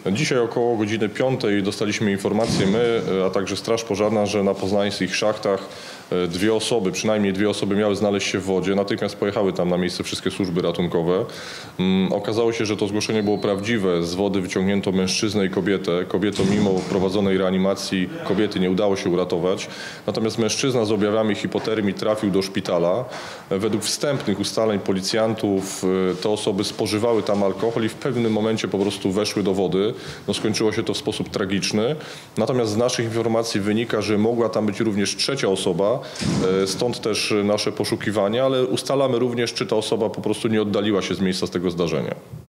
Dzisiaj około godziny 5 dostaliśmy informację my, a także Straż Pożarna, że na poznańskich szachtach przynajmniej dwie osoby miały znaleźć się w wodzie. Natychmiast pojechały tam na miejsce wszystkie służby ratunkowe. Okazało się, że to zgłoszenie było prawdziwe. Z wody wyciągnięto mężczyznę i kobietę. Kobietą mimo prowadzonej reanimacji kobiety nie udało się uratować. Natomiast mężczyzna z objawami hipotermii trafił do szpitala. Według wstępnych ustaleń policjantów te osoby spożywały tam alkohol i w pewnym momencie po prostu weszły do wody. Skończyło się to w sposób tragiczny. Natomiast z naszych informacji wynika, że mogła tam być również trzecia osoba, stąd też nasze poszukiwania, ale ustalamy również, czy ta osoba po prostu nie oddaliła się z miejsca z tego zdarzenia.